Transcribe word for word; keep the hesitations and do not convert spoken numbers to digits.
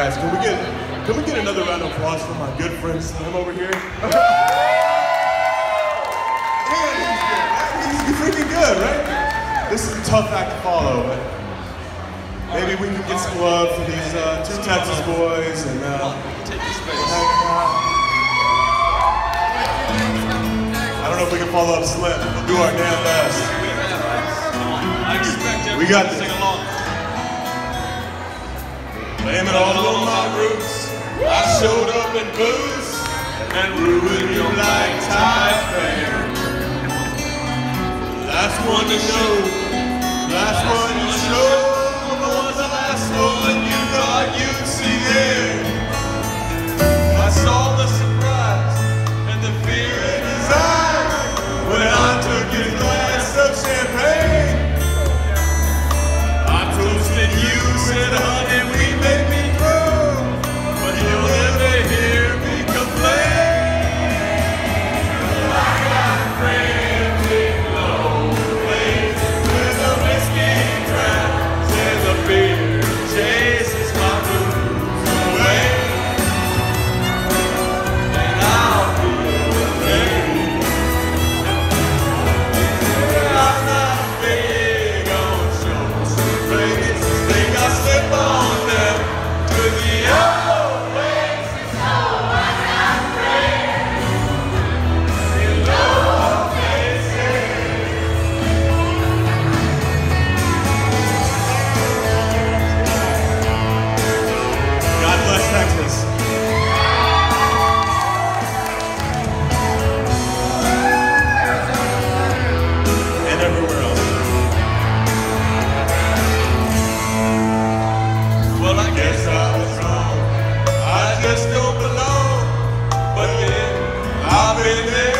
Guys, can we get can we get another round of applause for my good friend Slim over here? Man, he's, he's freaking good, right? This is a tough act to follow, but maybe we can get some love for these uh, two Texas boys and uh, take your space. I don't know if we can follow up Slim. We'll do our damn best. I expect everyone We got to this. sing along. Blame it all on my roots. I showed up in booze and ruined your lifetime fair. Last one to show, last one to show was the last one you thought you'd see there. I saw the surprise and the fear in his eyes when I took his glass of champagne. I toasted you, said honey, we may be through, but you'll never hear me complain. I got friends in low places with a whiskey trap, says a beer chases my blues away, and I'll be okay. I'm not big on shows, places, think I slip on them to the old places. So I got friends in low places. God bless Texas. And everywhere else. Well, I guess I was wrong. I just don't belong. But then I've been there.